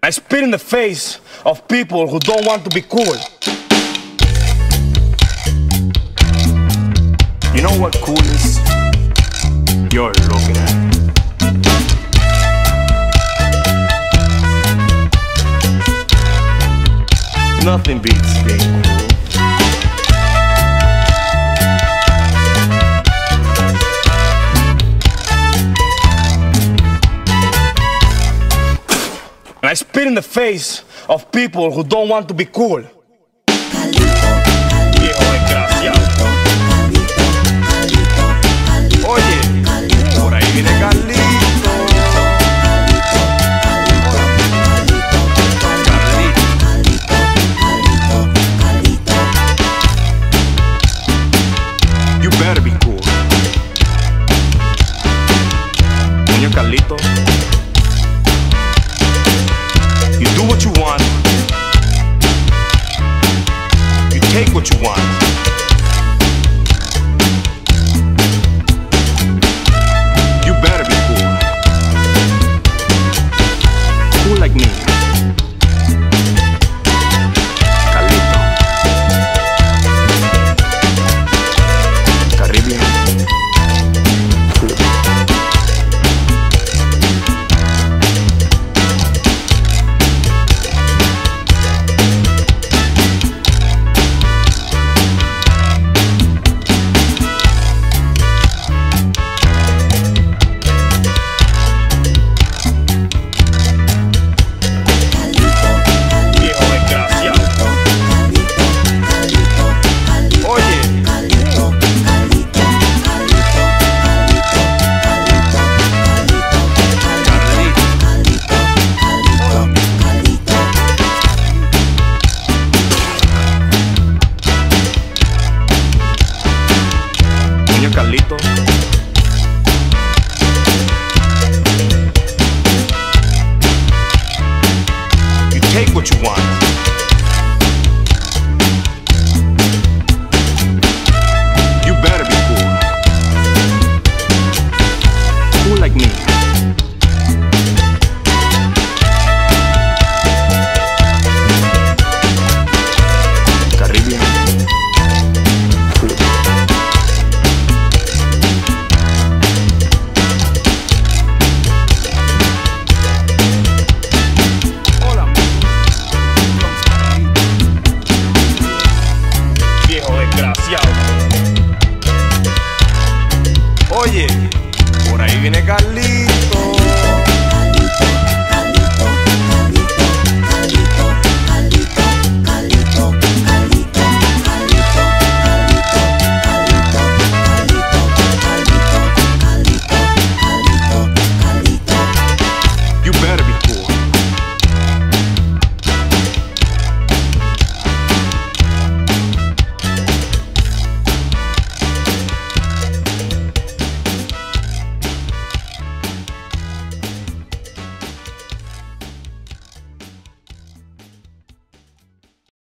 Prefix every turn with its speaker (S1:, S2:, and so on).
S1: I spit in the face of people who don't want to be cool. You know what cool is? You're looking at it. Nothing beats being cool. And I spit in the face of people who don't want to be cool. Viejo desgraciado. Oye, por ahí viene Carlito. You better be cool. Señor Carlito. You do what you want. You take what you want. You better be cool. Cool like me. Carlito. Caribbean. Cool. Carlito.